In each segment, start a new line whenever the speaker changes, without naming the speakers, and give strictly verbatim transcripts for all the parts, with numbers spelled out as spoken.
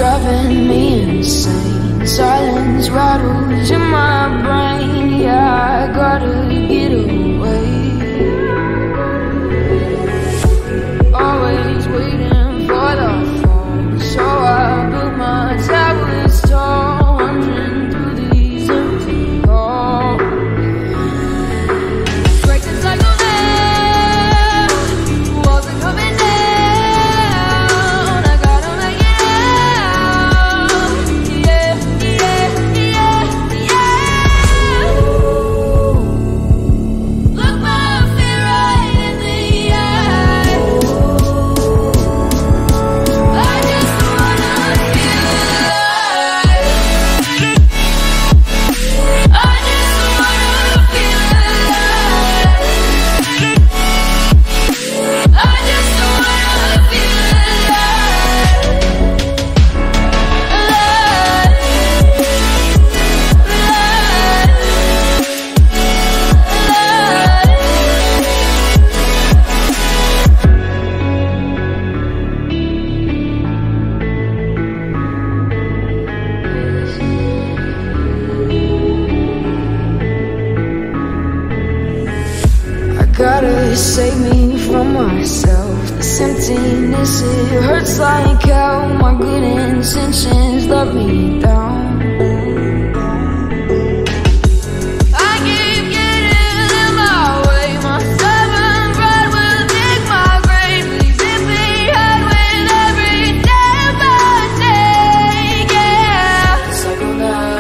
driving me insane. Silence rattles in my brain. Yeah, I gotta get away. Always waiting for the phone, so I built my towers tall, wandering through these empty halls. Break the cycle now, walls are coming down. I gotta make it out. Yeah, yeah, yeah, yeah. Look my fear right in the eye. I just wanna feel alive. I just wanna feel alive. I just wanna feel alive. I gotta save me from myself. This emptiness, it hurts like hell. My good intentions let me down. I keep getting in my way. My stubborn pride will dig my grave. Please hit me hard with every day by day. Yeah. Cycle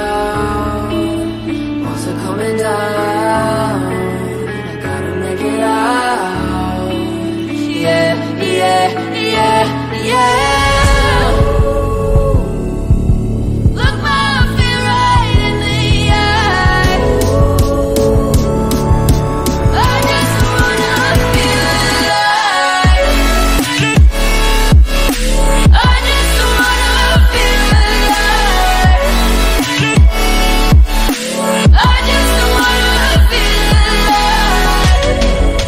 down, walls are coming down. I gotta make it out. Yeah, yeah, yeah, yeah. Look my fear right in the eye. I just wanna feel alive. I just wanna feel alive. I just wanna feel alive.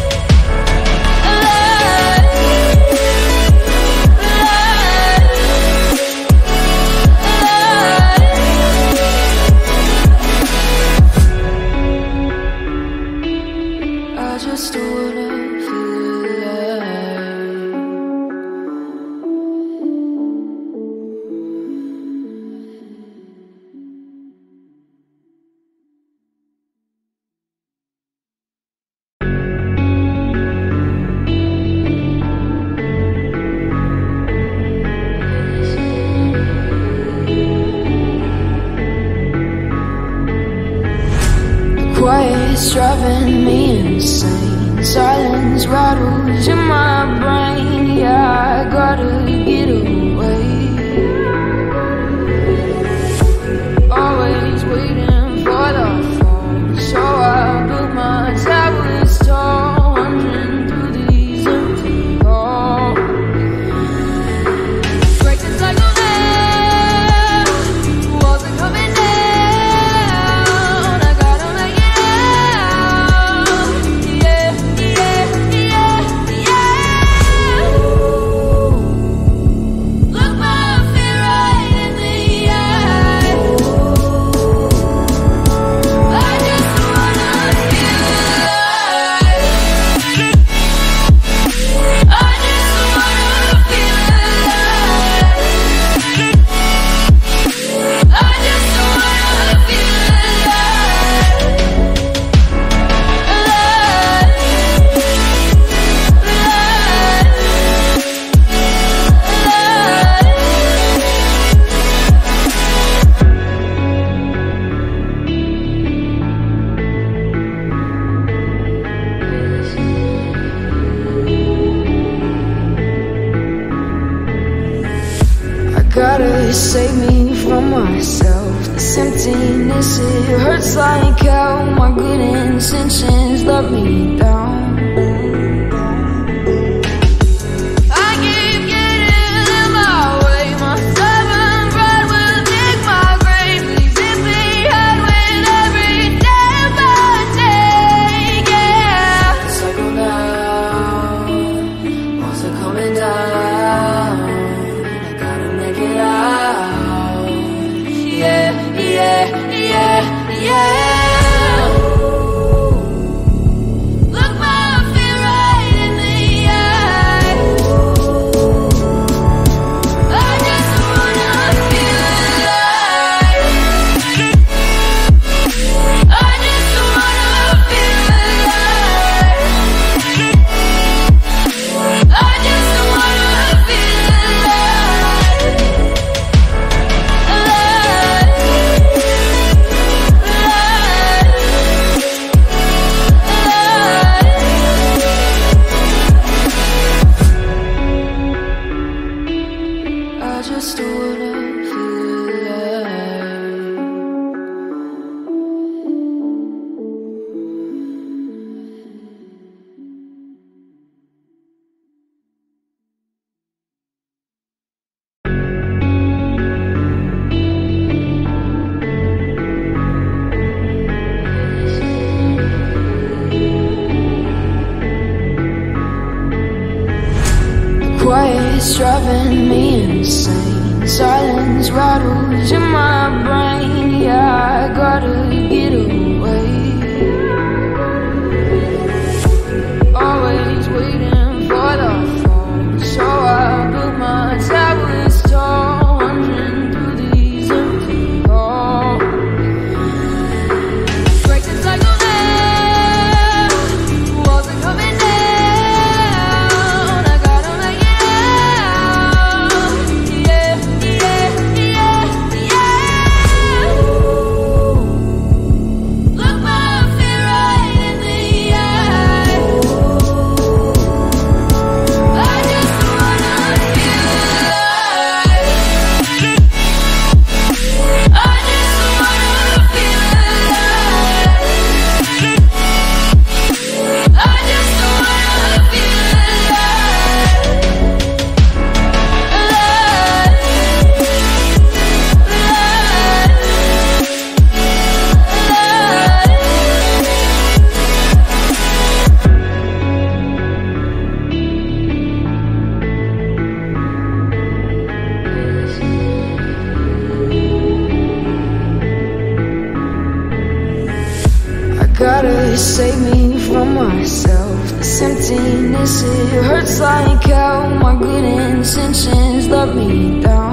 I just wanna feel alive. Quiet's driving me insane. Silence rattles in my brain. Yeah, I gotta get away. Always waiting for the phone, so I built my towers tall, wandering through these empty halls. Break the cycle now, walls are coming down. I gotta make it out. Yeah, yeah, yeah, yeah. Look my fear right in the eye. I just wanna feel alive. I just wanna feel alive. I just wanna feel alive. I gotta save me from myself. This emptiness, it hurts like hell. My good intentions let me down. I keep getting in my way. My stubborn pride will dig my grave. Please hit me hard with every day by day. Yeah. Cycle down, walls are coming down. I gotta make it out. yeah, yeah. Look my fear right in the eye. I just wanna feel alive. I just wanna feel alive. I just wanna feel alive. I just wanna feel alive. Quiet's driving me insane. Silence rattles in my brain. Yeah, I gotta get away. Always waiting for the phone, so I built my towers tall, wandering through these empty halls. Break the cycle now, walls are coming down. I gotta make it out. Yeah, yeah, yeah, yeah. Look my fear right in the eye. I just wanna feel alive. I just wanna feel alive. I just wanna feel alive. I gotta save me from myself. This emptiness, it hurts like hell. My good intentions let me down.